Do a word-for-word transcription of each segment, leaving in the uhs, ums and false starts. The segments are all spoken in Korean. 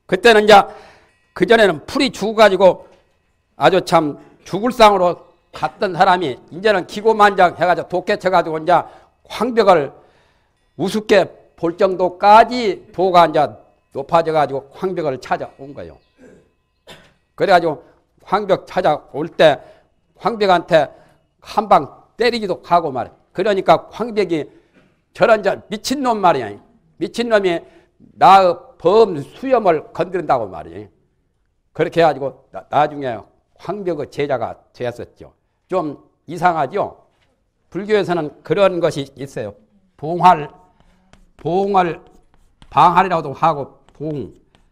그때는 이제 그전에는 풀이 죽어가지고 아주 참 죽을 상으로 갔던 사람이 이제는 기고만장 해가지고 독해 쳐가지고 이제 황벽을 우습게 볼 정도까지 도가 이제 높아져가지고 황벽을 찾아온 거예요. 그래가지고 황벽 찾아올 때 황벽한테 한 방 때리기도 하고 말이야. 그러니까 황벽이 저런 저 미친놈 말이야. 미친놈이 나의 범 수염을 건드린다고 말이야. 그렇게 해가지고 나, 나중에 황벽의 제자가 되었었죠. 좀 이상하죠? 불교에서는 그런 것이 있어요. 봉할, 봉을 방할이라고도 하고 봉,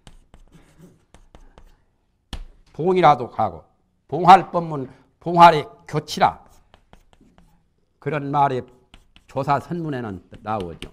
봉이라도 하고 봉할 법문 봉할이 교치라 그런 말이 조사 선문에는 나오죠.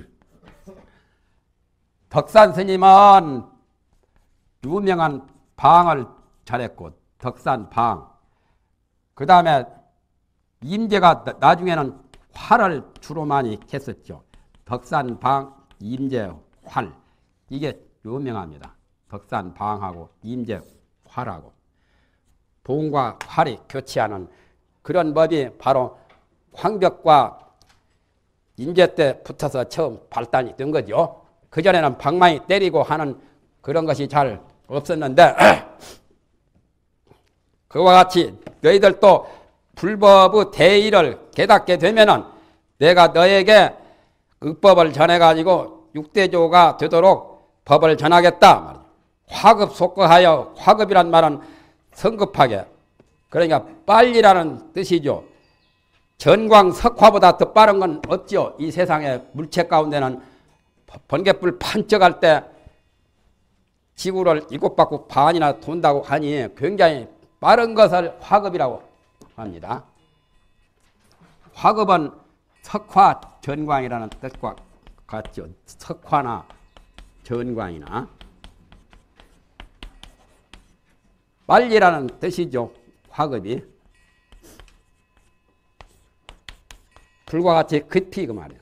덕산 스님은 유명한 방을 잘했고 덕산 방, 그 다음에 임재가 나중에는 활을 주로 많이 했었죠. 덕산 방, 임재, 활, 이게 유명합니다. 덕산 방하고 임재, 활하고 봉과 활이 교치하는 그런 법이 바로 황벽과 임재 때 붙어서 처음 발단이 된 거죠. 그전에는 방망이 때리고 하는 그런 것이 잘 없었는데 그와 같이 너희들도 불법의 대의를 깨닫게 되면은 내가 너에게 흑법을 전해가지고 육대조가 되도록 법을 전하겠다. 화급 속거하여, 화급이란 말은 성급하게, 그러니까 빨리라는 뜻이죠. 전광 석화보다 더 빠른 건 없죠. 이 세상에 물체 가운데는 번갯불 판쩍할 때 지구를 일곱 바퀴 반이나 돈다고 하니 굉장히 빠른 것을 화급이라고 합니다. 화급은 석화 전광이라는 뜻과 같죠. 석화나 전광이나 빨리라는 뜻이죠. 화급이 불과 같이 급히 그 말이에요.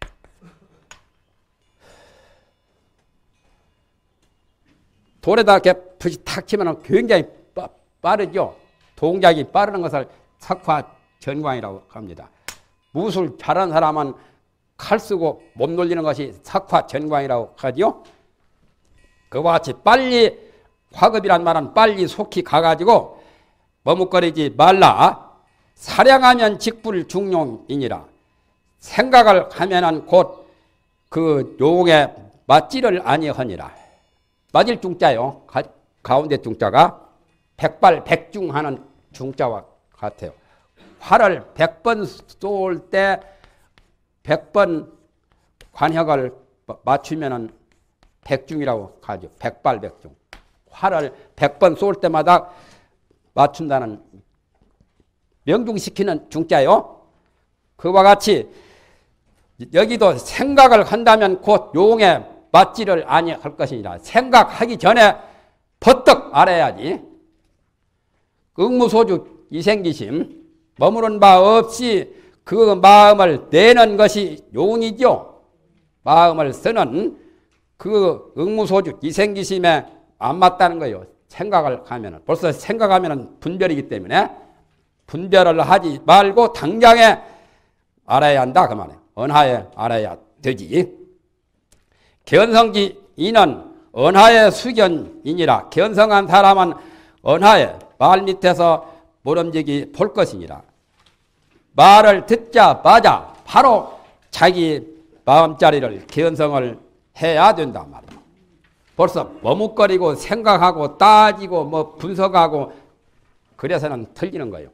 돌에다 이렇게 붓이 탁 치면 굉장히 빠, 빠르죠. 동작이 빠르는 것을 석화 전광이라고 합니다. 무술 잘하는 사람은 칼 쓰고 몸 놀리는 것이 석화 전광이라고 하죠. 그와 같이 빨리, 화급이란 말은 빨리 속히 가가지고 머뭇거리지 말라. 사량하면 직불 중용이니라. 생각을 하면은 곧 그 용에 맞지를 아니하니라. 맞을 중자요. 가, 가운데 중자가 백발백중하는 중자와 같아요. 활을 백 번 쏠 때 백 번 관역을 맞추면은 백중이라고 하죠. 백발백중. 활을 백 번 쏠 때마다 맞춘다는 명중시키는 중자요. 그와 같이 여기도 생각을 한다면 곧 용에 맞지를 아니할 것이니라. 생각하기 전에 버떡 알아야지. 응무소주 이생기심, 머무른 바 없이 그 마음을 내는 것이 용이죠. 마음을 쓰는 그 응무소주 이생기심에 안 맞다는 거예요. 생각을 하면 벌써 생각하면 분별이기 때문에 분별을 하지 말고 당장에 알아야 한다 그 말이에요. 언하에 알아야 되지. 견성지 이는 언하의 수견이니라. 견성한 사람은 언하에 말 밑에서 모름지기 볼 것이니라. 말을 듣자마자 바로 자기 마음자리를 견성을 해야 된단 말이에요. 벌써 머뭇거리고 생각하고 따지고 뭐 분석하고 그래서는 틀리는 거예요.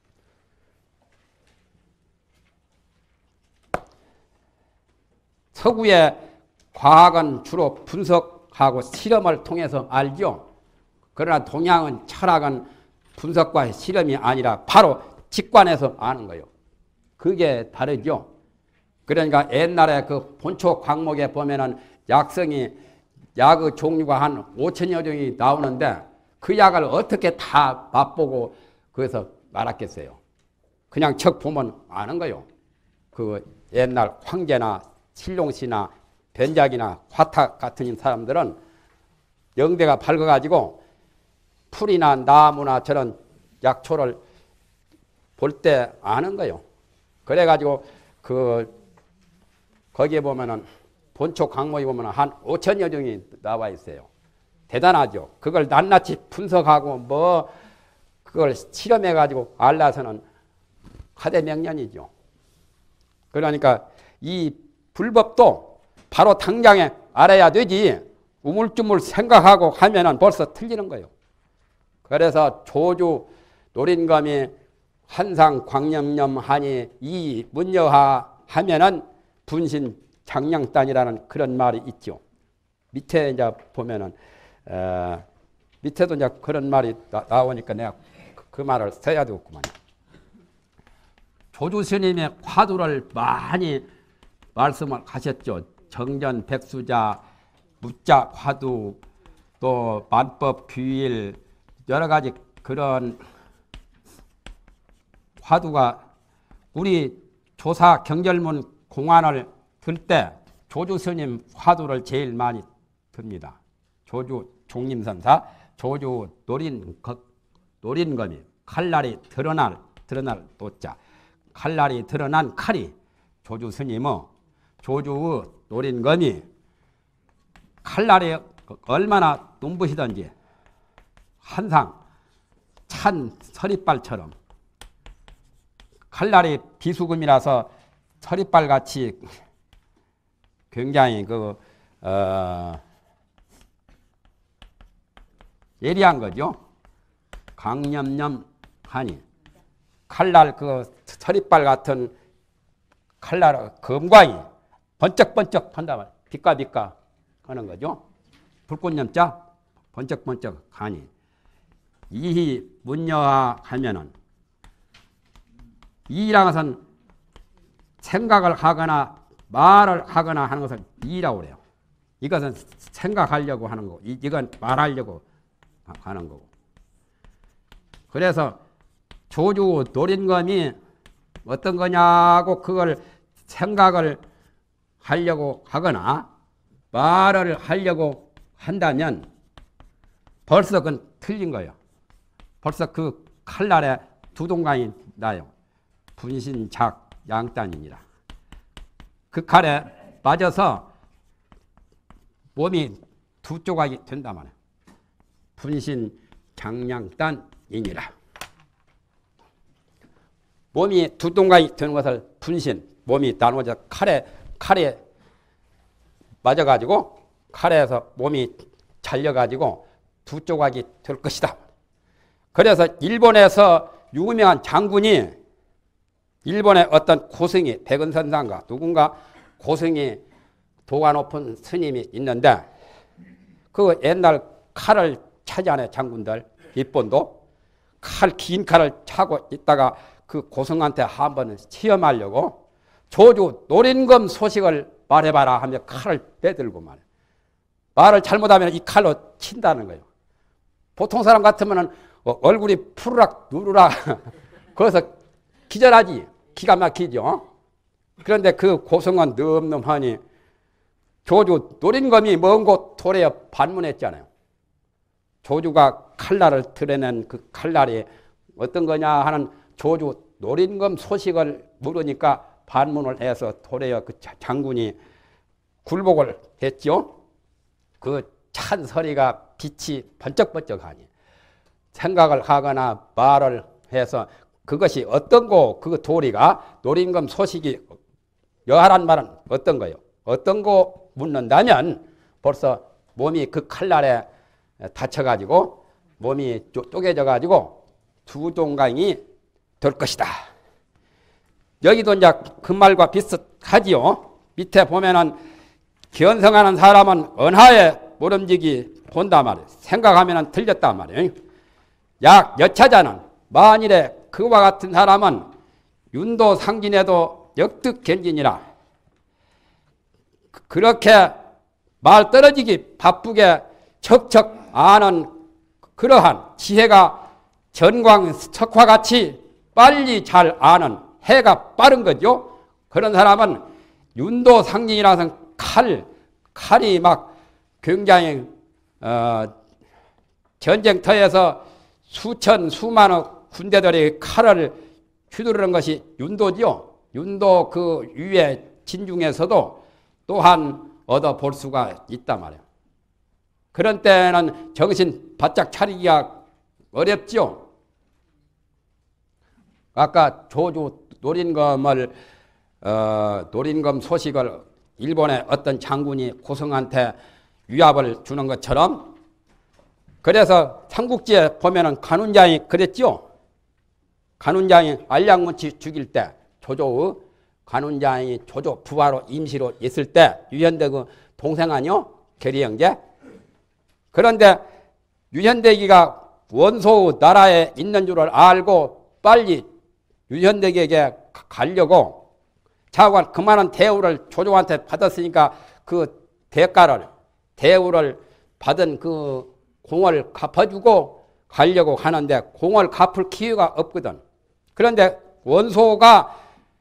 서구의 과학은 주로 분석하고 실험을 통해서 알죠. 그러나 동양은 철학은 분석과 실험이 아니라 바로 직관해서 아는 거예요. 그게 다르죠. 그러니까 옛날에 그 본초 광목에 보면은 약성이 약의 종류가 한 오천여 종이 나오는데 그 약을 어떻게 다 맛보고 거기서 말았겠어요. 그냥 척 보면 아는 거예요. 그 옛날 황제나 신룡씨나 변작이나 화탁 같은 사람들은 영대가 밝아가지고 풀이나 나무나 저런 약초를 볼 때 아는 거요. 그래가지고 그 거기에 보면은 본초 강목에 보면은 한 오천여 종이 나와 있어요. 대단하죠. 그걸 낱낱이 분석하고 뭐 그걸 실험해가지고 알라서는 하대명년이죠. 그러니까 이 불법도 바로 당장에 알아야 되지 우물쭈물 생각하고 하면은 벌써 틀리는 거예요. 그래서 조주 노린검이 한상 광념념 하니 이 문여하 하면은 분신 장량단이라는 그런 말이 있죠. 밑에 이제 보면은 어, 밑에도 이제 그런 말이 나, 나오니까 내가 그, 그 말을 써야 되겠구만. 조주 스님의 화두를 많이 말씀을 하셨죠. 정전 백수자, 무자 화두, 또 만법 규일 여러 가지 그런 화두가 우리 조사 경절문 공안을 들 때 조주 스님 화두를 제일 많이 듭니다. 조주 종림선사, 조주 노린 노린검이 칼날이 드러날 드러날 도자, 칼날이 드러난 칼이 조주 스님의 조주의 노린검이 칼날이 얼마나 눈부시던지 한상 찬 서리발처럼 칼날이 비수금이라서 서리발같이 굉장히 그 어, 예리한 거죠. 강념념하니 칼날 그 서리발 같은 칼날 검광이 번쩍번쩍 한다 말. 빛과 빛과 하는 거죠. 불꽃념자 번쩍번쩍 하니 이히 문여하 하면은 이라는 것은 생각을 하거나 말을 하거나 하는 것을 이라고 그래요. 이것은 생각하려고 하는 거고 이건 말하려고 하는 거고. 그래서 조주 노린검이 어떤 거냐고 그걸 생각을 하려고 하거나 말을 하려고 한다면 벌써 그건 틀린 거예요. 벌써 그 칼날에 두 동강이 나요. 분신작 양단이니라. 그 칼에 맞아서 몸이 두 조각이 된단 말이에요. 분신 장량단이니라. 몸이 두 동강이 되는 것을 분신, 몸이 나누어져 칼에 칼에 맞아가지고 칼에서 몸이 잘려가지고 두 조각이 될 것이다. 그래서 일본에서 유명한 장군이 일본의 어떤 고승이 백은선상가 누군가 고승이 도가 높은 스님이 있는데 그 옛날 칼을 차지하는 장군들 일본도 칼 긴 칼을 차고 있다가 그 고승한테 한번 시험하려고 조주 노린검 소식을 말해봐라 하며 칼을 빼들고 말해. 말을 잘못하면 이 칼로 친다는 거예요. 보통 사람 같으면 얼굴이 푸르락 누르락 거기서 기절하지. 기가 막히죠. 그런데 그 고성은 늠름하니 조주 노린검이 먼 곳 도래에 반문했잖아요. 조주가 칼날을 드러낸 그 칼날이 어떤 거냐 하는 조주 노린검 소식을 물으니까 반문을 해서 도래에 그 장군이 굴복을 했죠. 그 찬 서리가 빛이 번쩍번쩍하니 생각을 하거나 말을 해서 그것이 어떤 거, 그 도리가 노린검 소식이 여하란 말은 어떤 거요? 어떤 거 묻는다면 벌써 몸이 그 칼날에 다쳐가지고 몸이 쪼개져가지고 두 동강이 될 것이다. 여기도 이제 그 말과 비슷하지요. 밑에 보면은 견성하는 사람은 언하에 모름지기 본단 말이에요. 생각하면 틀렸단 말이에요. 약 여차자는 만일에 그와 같은 사람은 윤도 상진에도 역득견진이라. 그렇게 말 떨어지기 바쁘게 척척 아는 그러한 지혜가 전광 석화같이 빨리 잘 아는 해가 빠른 거죠. 그런 사람은 윤도 상진이라서 칼, 칼이 막 굉장히 어, 전쟁터에서 수천 수만의 군대들이 칼을 휘두르는 것이 윤도지요. 윤도 그 위에 진중에서도 또한 얻어 볼 수가 있단 말이에요. 그런 때는 정신 바짝 차리기가 어렵죠. 아까 조주 노린검을 어, 노린검 소식을 일본의 어떤 장군이 고성한테 위압을 주는 것처럼, 그래서 삼국지에 보면은 간운장이 그랬죠. 간운장이 알량무치 죽일 때 조조의 간운장이 조조 부하로 임시로 있을 때 유현대 그 동생 아니요? 계리 형제. 그런데 유현대기가 원소의 나라에 있는 줄을 알고 빨리 유현대기에게 가려고 자관 그만한 대우를 조조한테 받았으니까 그 대가를 대우를 받은 그 공을 갚아주고 가려고 하는데 공을 갚을 기회가 없거든. 그런데 원소가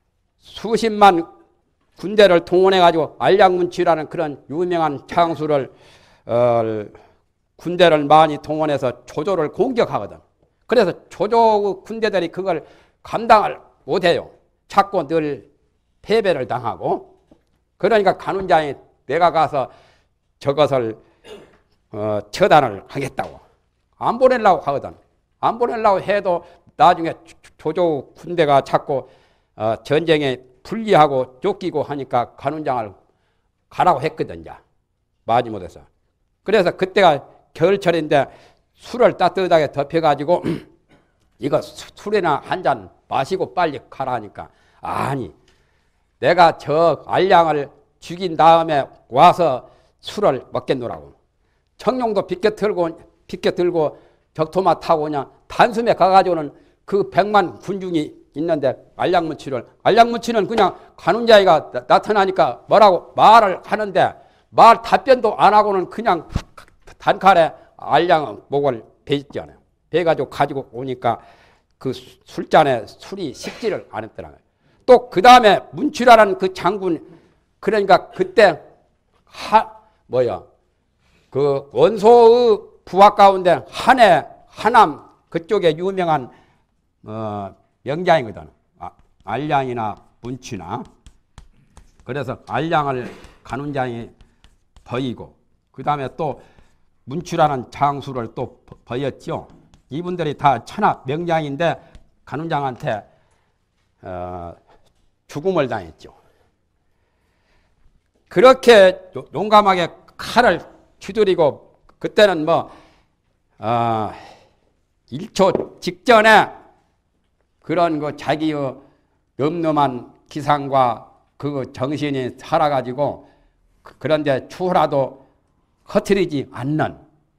수십만 군대를 동원해가지고 알량문치라는 그런 유명한 장수를 어, 군대를 많이 동원해서 조조를 공격하거든. 그래서 조조 군대들이 그걸 감당을 못해요. 자꾸 늘 패배를 당하고. 그러니까 간운장이 내가 가서 저것을 어, 처단을 하겠다고 안 보내려고 하거든. 안 보내려고 해도 나중에 조조 군대가 자꾸 어, 전쟁에 불리하고 쫓기고 하니까 간운장을 가라고 했거든. 마지못해서. 그래서 그때가 겨울철인데 술을 따뜻하게 덮여가지고 이거 술이나 한 잔 마시고 빨리 가라 하니까, 아니 내가 저 알량을 죽인 다음에 와서 술을 먹겠노라고. 청룡도 비껴 들고 비껴 들고 적토마 타고 그냥 단숨에 가가지고는 그 백만 군중이 있는데 알량무치를 알량무치는 그냥 간운자이가 나타나니까 뭐라고 말을 하는데 말 답변도 안 하고는 그냥 단칼에 알량 목을 베있잖아요. 베가지고 가지고 오니까 그 술잔에 술이 식지를 않았더라고요. 또 그 다음에 문치라는 그 장군, 그러니까 그때 하 뭐야 그 원소의 부하 가운데 한해 하남 그쪽에 유명한 어, 명장이거든. 아, 알량이나 문치나. 그래서 알량을 간운장이 버이고 그 다음에 또 문치라는 장수를 또 버였죠. 이분들이 다 천하 명장인데 간운장한테 어, 죽음을 당했죠. 그렇게 용감하게 칼을 휘두르고 그때는 뭐 어, 일 초 직전에 그런 그 자기의 넘넘한 기상과 그 정신이 살아가지고 그런데 추후라도 허트리지 않는,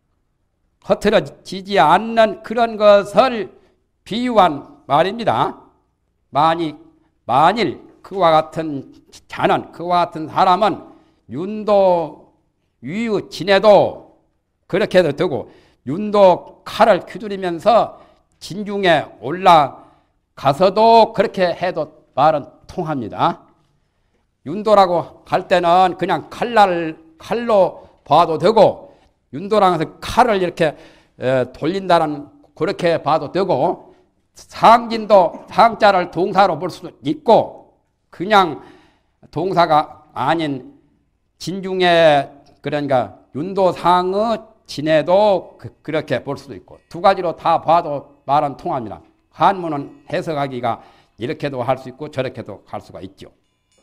허트러지지 않는 그런 것을 비유한 말입니다. 만일, 만일 그와 같은 자는, 그와 같은 사람은 윤도 위의 진해도 그렇게 해도 되고, 윤도 칼을 휘두르면서 진중에 올라가서도 그렇게 해도 말은 통합니다. 윤도라고 할 때는 그냥 칼날, 칼로 봐도 되고, 윤도라고 해서 칼을 이렇게 돌린다는 그렇게 봐도 되고, 상진도 상자를 동사로 볼 수도 있고, 그냥 동사가 아닌 진중에, 그러니까 윤도상의 진해도 그렇게 볼 수도 있고, 두 가지로 다 봐도 말은 통합니다. 한문은 해석하기가 이렇게도 할 수 있고 저렇게도 할 수가 있죠.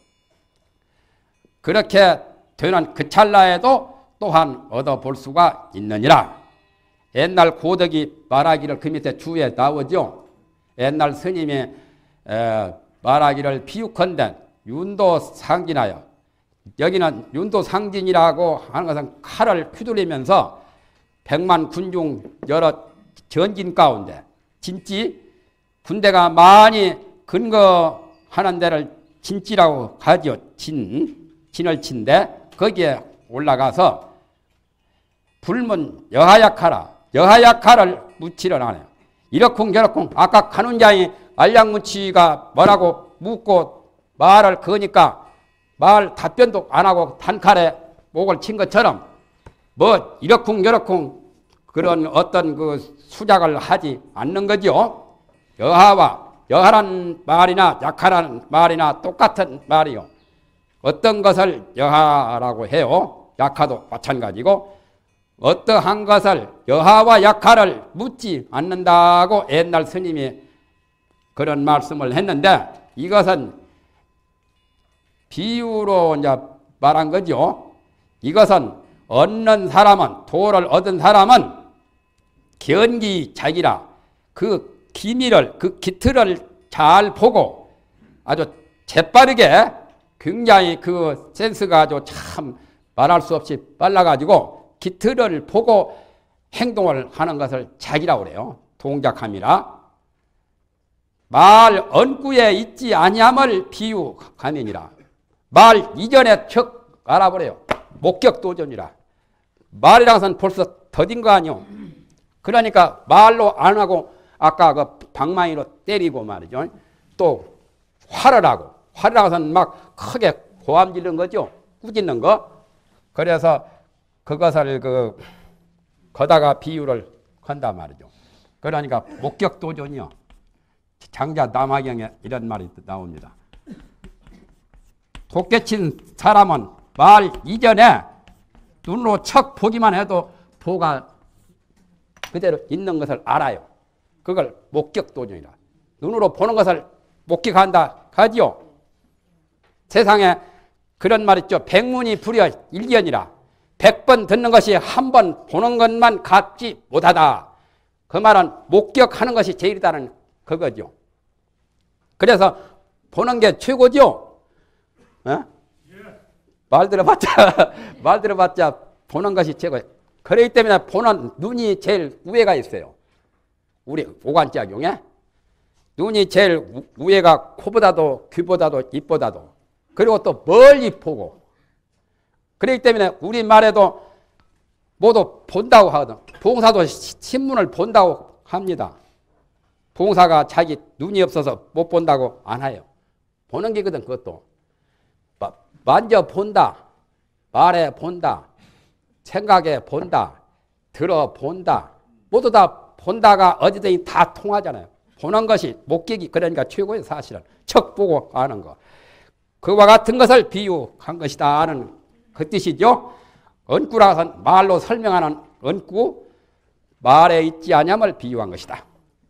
그렇게 되는 그 찰나에도 또한 얻어볼 수가 있느니라. 옛날 고덕이 말하기를 그 밑에 주에 나오죠. 옛날 스님이 말하기를 비유컨대 윤도상진하여, 여기는 윤도상진이라고 하는 것은 칼을 휘둘리면서 백만 군중 여러 전진 가운데 진지 군대가 많이 근거하는 데를 진지라고 하죠. 진, 진을 친데 거기에 올라가서 불문 여하약하라, 여하약하를 묻지를 않아요. 이렇쿵 저렇쿵 아까 간운장이 알량무치가 뭐라고 묻고 말을 거니까 말 답변도 안 하고 단칼에 목을 친 것처럼 뭐 이러쿵 저러쿵 그런 어떤 그 수작을 하지 않는 거죠. 여하와 여하라는 말이나 약하라는 말이나 똑같은 말이요. 어떤 것을 여하라고 해요. 약하도 마찬가지고 어떠한 것을 여하와 약하를 묻지 않는다고 옛날 스님이 그런 말씀을 했는데 이것은 비유로 이제 말한 거죠. 이것은 얻는 사람은 도를 얻은 사람은 견기자기라 그 기미를 그 기틀을 잘 보고 아주 재빠르게 굉장히 그 센스가 아주 참 말할 수 없이 빨라가지고 기틀을 보고 행동을 하는 것을 자기라고 그래요. 동작함이라. 말 언구에 있지 아니함을 비유하느니라. 말 이전에 척 알아버려요. 목격도전이라. 말이라는 것은 벌써 더딘 거 아니오. 그러니까 말로 안 하고 아까 그 방망이로 때리고 말이죠. 또 화를 하고 화를 하고서는 막 크게 고함 지르는 거죠. 꾸짖는 거. 그래서 그것을 그 거다가 비유를 한단 말이죠. 그러니까 목격도전이요. 장자 남화경에 이런 말이 나옵니다. 독개친 사람은 말 이전에 눈으로 척 보기만 해도 보가 그대로 있는 것을 알아요. 그걸 목격도전이라. 눈으로 보는 것을 목격한다 하지요. 세상에 그런 말 있죠. 백문이 불여 일견이라. 백 번 듣는 것이 한 번 보는 것만 갚지 못하다. 그 말은 목격하는 것이 제일이다는 그거죠. 그래서 보는 게 최고죠. 어? 말 들어봤자 말 들어봤자 보는 것이 최고. 그렇기 때문에 보는 눈이 제일 우애가 있어요. 우리 오관작용에 눈이 제일 우애가 코보다도 귀보다도 입보다도 그리고 또 멀리 보고. 그렇기 때문에 우리 말에도 모두 본다고 하거든. 봉사도 신문을 본다고 합니다. 봉사가 자기 눈이 없어서 못 본다고 안 해요. 보는 게거든. 그것도 만져 본다, 말해 본다, 생각해 본다, 들어 본다. 모두 다 본다가 어디든지 다 통하잖아요. 보는 것이 목격이 그러니까 최고의 사실은 척 보고 아는 거. 그와 같은 것을 비유한 것이다 하는 그 뜻이죠. 언구라서 말로 설명하는 언구, 말에 있지 아니함을 비유한 것이다.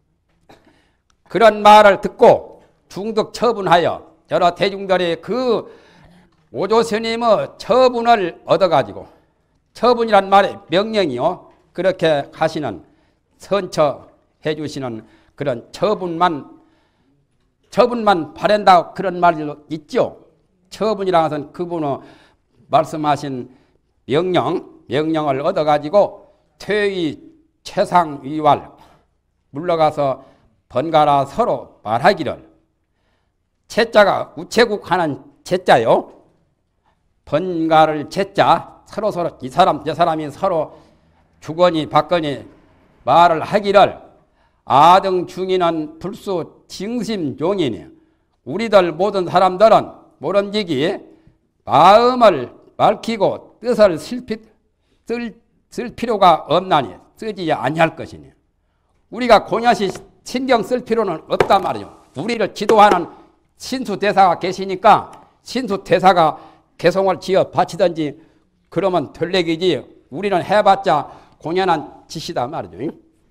그런 말을 듣고 중득 처분하여 여러 대중들이 그 오조 스님의 처분을 얻어가지고 처분이란 말의 명령이요. 그렇게 하시는 선처해 주시는 그런 처분만 처분만 바란다 그런 말도 있죠. 처분이라는 것은 그분의 말씀하신 명령, 명령을 얻어가지고 퇴위, 최상, 위왈 물러가서 번갈아 서로 말하기를. 채자가 우체국하는 채자요. 번갈을 채자 서로 서로 이 사람 저 사람이 서로 주거니 받거니 말을 하기를 아등 중인은 불수 징심용이니 우리들 모든 사람들은 모름지기 마음을 밝히고 뜻을 슬피, 쓸, 쓸 필요가 없나니 쓰지 아니할 것이니 우리가 고녀시 신경 쓸 필요는 없단 말이죠. 우리를 지도하는 신수대사가 계시니까 신수대사가 개성을 지어 바치든지 그러면 될 얘기지 우리는 해봤자 공연한 짓이다 말이죠.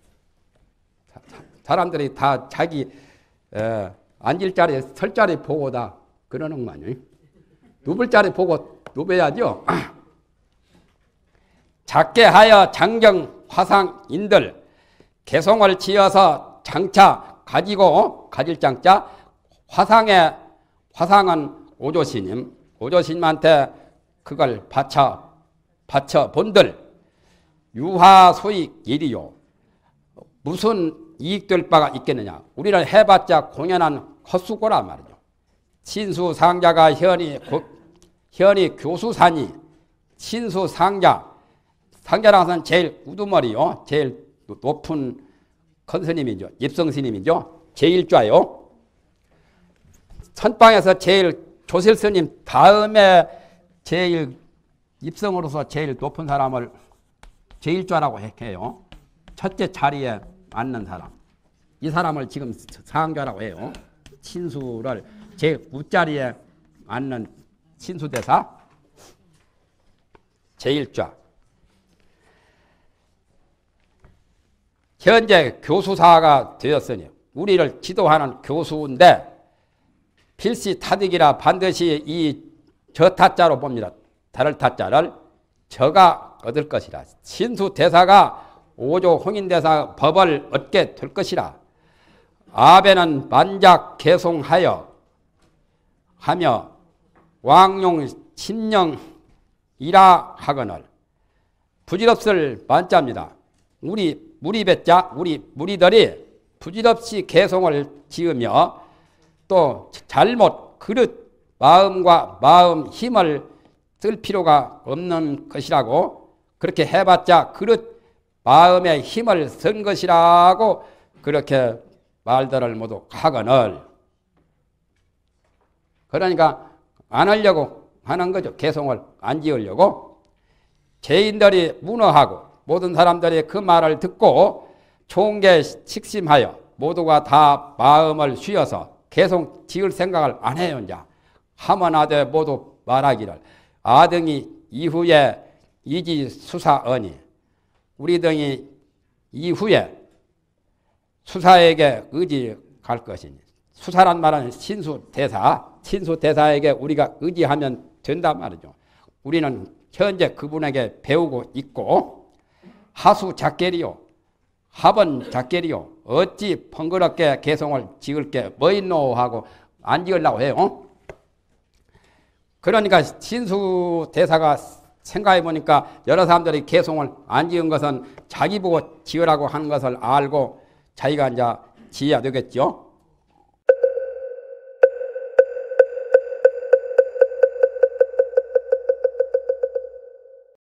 사람들이 다 자기 에, 앉을 자리 설 자리 보고 다 그러는 거 아니에요. 누울 자리 보고 누워야죠. 작게 하여 장정 화상인들 개성을 지어서 장차 가지고 가질 장자 화상의 화상은 오조스님 오조스님한테 그걸 바쳐 바쳐 본들 유화소익 일이요. 무슨 이익될 바가 있겠느냐. 우리는 해봤자 공연한 헛수고라 말이죠. 신수상자가 현이 고, 현이 교수사니 신수상자 상자라는 것은 제일 우두머리요. 제일 높은 큰 스님이죠. 입성스님이죠. 제일좌요. 선방에서 제일 조실스님 다음에 제일 입성으로서 제일 높은 사람을 제일좌라고 해요. 첫째 자리에 앉는 사람. 이 사람을 지금 상좌라고 해요. 친수를 제구자리에 앉는 친수대사. 제일좌. 현재 교수사가 되었으니 우리를 지도하는 교수인데 필시 타득이라 반드시 이 저타자로 봅니다. 다를 타자를 저가 얻을 것이라. 친수대사가 오조 홍인대사 법을 얻게 될 것이라. 아베는 만작 개송하여 하며 왕용 신령이라 하거늘. 부질없을 만자입니다. 우리 무리배자 우리 무리들이 부질없이 개송을 지으며 또 잘못 그릇 마음과 마음 힘을 쓸 필요가 없는 것이라고 그렇게 해봤자 그릇 마음의 힘을 쓴 것이라고 그렇게 말들을 모두 하거늘. 그러니까 안 하려고 하는 거죠. 개송을 안 지으려고. 죄인들이 문어하고 모든 사람들이 그 말을 듣고 좋은 게 식심하여 모두가 다 마음을 쉬어서 개송 지을 생각을 안 해요. 이제 하면 하되 모두 말하기를 아등이 이후에 이지 수사언이 우리 등이 이후에 수사에게 의지할 것이니 수사란 말은 신수대사 신수대사에게 우리가 의지하면 된단 말이죠. 우리는 현재 그분에게 배우고 있고 하수 작계리요 합은 작계리요 어찌 번거롭게 개송을 지을 게 뭐 있노 하고 안 지으려고 해요. 그러니까 신수대사가 생각해 보니까 여러 사람들이 개송을 안 지은 것은 자기 보고 지으라고 하는 것을 알고 자기가 이제 지어야 되겠죠.